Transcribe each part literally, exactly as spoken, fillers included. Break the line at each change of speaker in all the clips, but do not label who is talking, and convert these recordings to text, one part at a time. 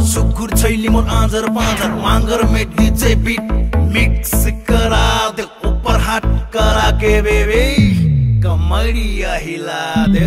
सुकुर छैली मोर आजर पाजर मांगर में DJ beat mix करा दे ऊपर हाथ करा के बेबी कमरिया हिला दे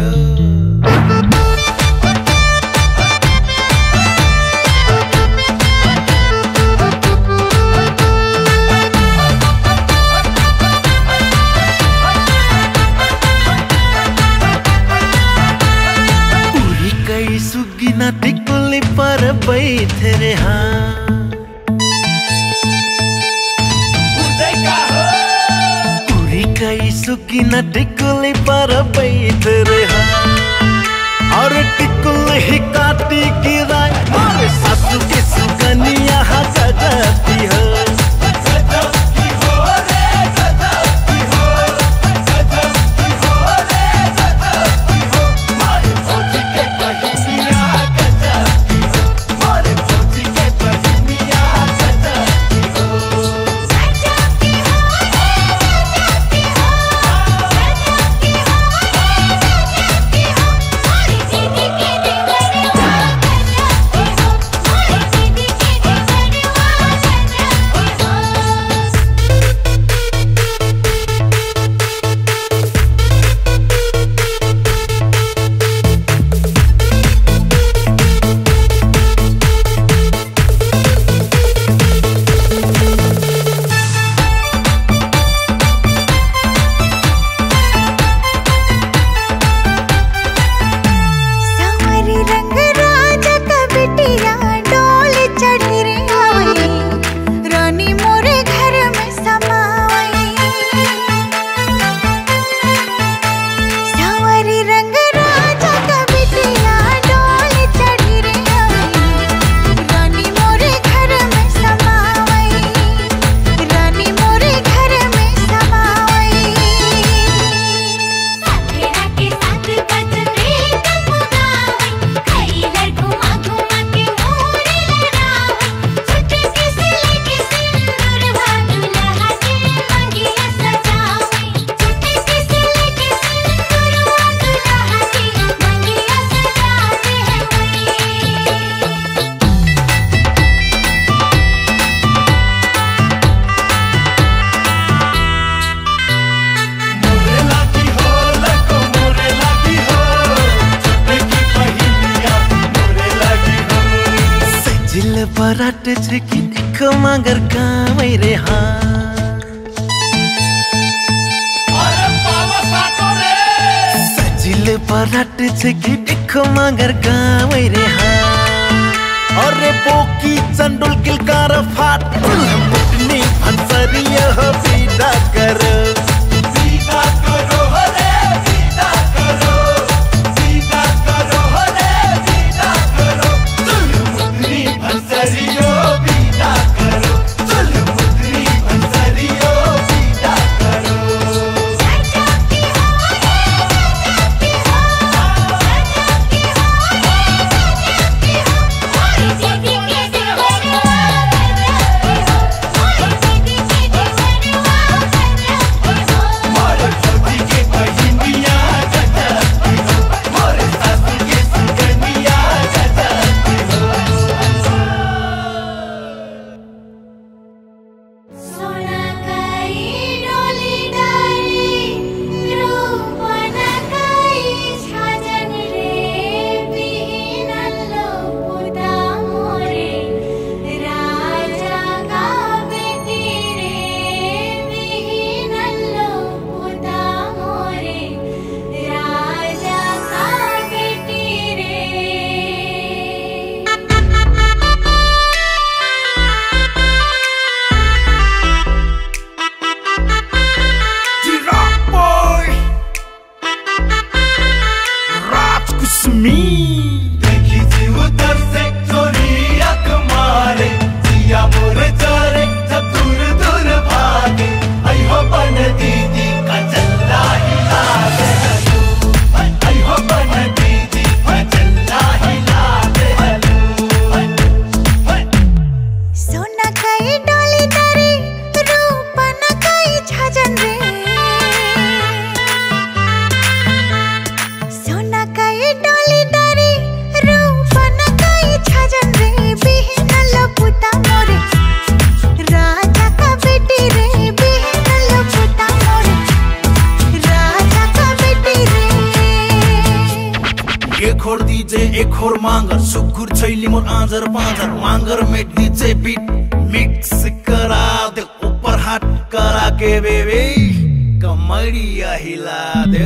सुगिना टिकुली पर बैठे रे हाँ पूरी कई सुगिना टिकुली पर बैठे रे हाँ और टिकुल ही काटी गिराए और सासू की सुगनिया सजाती है पराटे छिकी देखो मगर कामै रे हाँ सजिले पराटे छिकी देखो मगर कामै रे हाँ और बोकी चंडुल किलकार फाट मुटनी फंसरिया बीदा कर बीदा करो रे बीदा करो बीदा करो रे बीदा करो मुटनी फंसरिया बीदा करो चल मुटनी फंसरिया बीदा करो सुकुर छैली मोर आजर पाजर मांगर में डीजे बीट मिक्स करा दे ऊपर हाथ करा के बेबी कमरिया हिला दे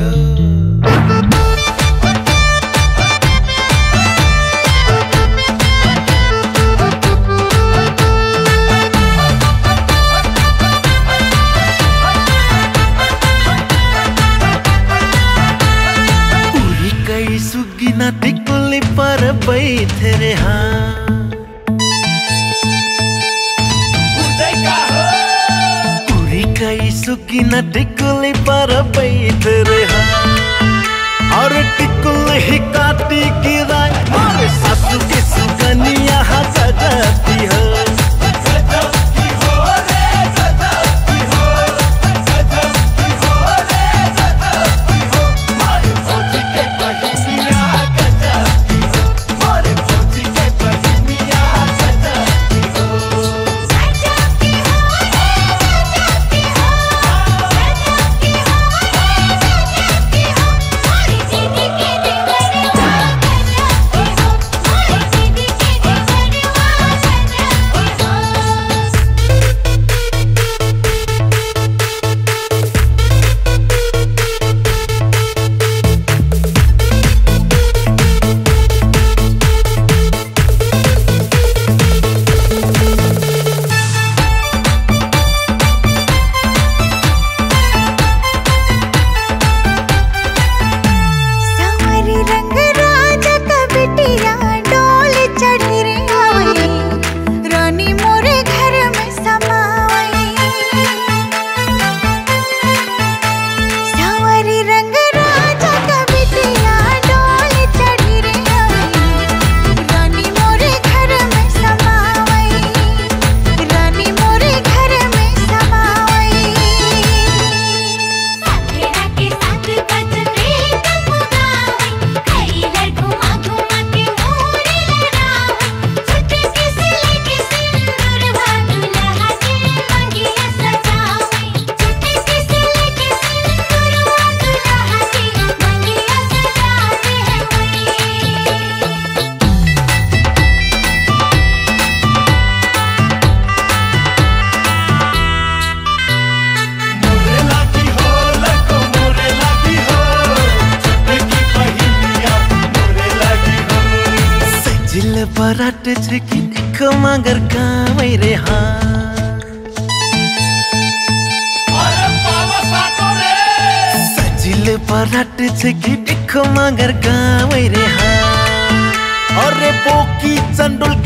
सुगिना टिकुली पर बैठे रे हाँ पूरी कई सुगिना टिकुली पर बैठे रे हाँ और टिकुल ही काटी गिराए मारे सासू की सुगनिया सजाती है बरात छकी देखो मगर कामै रे हाँ सजिले बरात छकी देखो मगर कामै रे हाँ अरे बोकी चंडुल